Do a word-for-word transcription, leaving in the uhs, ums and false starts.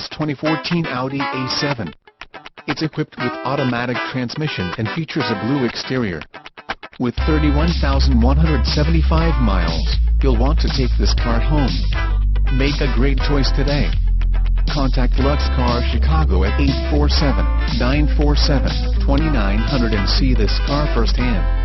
this twenty fourteen Audi A seven. It's equipped with automatic transmission and features a blue exterior. With thirty-one thousand one hundred seventy-five miles, you'll want to take this car home. Make a great choice today. Contact Lux Car Chicago at eight four seven, nine four seven, two nine zero zero and see this car firsthand.